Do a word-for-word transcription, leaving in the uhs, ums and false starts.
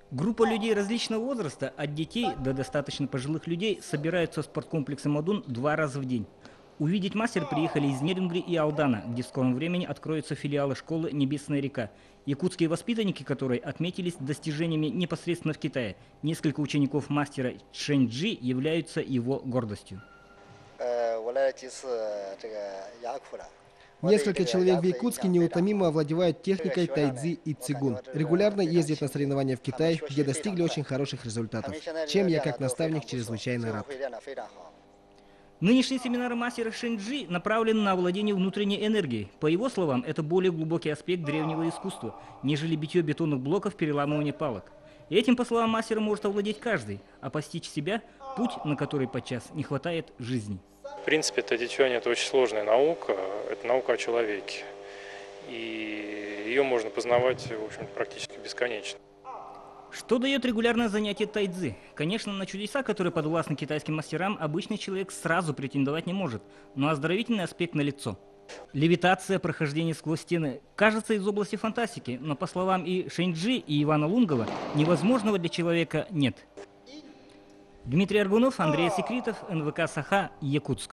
Группа людей различного возраста, от детей до достаточно пожилых людей, собираются в спорткомплексе «Мадун» два раза в день. Увидеть мастера приехали из Нерюнгри и Алдана, где в скором времени откроются филиалы школы «Небесная река», якутские воспитанники которой отметились достижениями непосредственно в Китае. Несколько учеников мастера Шэньчжи являются его гордостью. Несколько человек в Якутске неутомимо овладевают техникой тайцзи и цигун. Регулярно ездят на соревнования в Китай, где достигли очень хороших результатов, чем я как наставник чрезвычайно рад. Нынешние семинары мастера Шэньчжи направлены на овладение внутренней энергией. По его словам, это более глубокий аспект древнего искусства, нежели битье бетонных блоков, переламывание палок. И этим, по словам мастера, может овладеть каждый, а постичь себя – путь, на который подчас не хватает жизни. В принципе, тайцзи это очень сложная наука, это наука о человеке. И ее можно познавать, в общем, практически бесконечно. Что дает регулярное занятие тайцзи? Конечно, на чудеса, которые подвластны китайским мастерам, обычный человек сразу претендовать не может, но оздоровительный аспект налицо. Левитация, прохождение сквозь стены – кажется из области фантастики, но по словам и Шэньчжи, и Ивана Лунгова, невозможного для человека нет. Дмитрий Аргунов, Андрей Секритов, эн вэ ка «Саха», Якутск.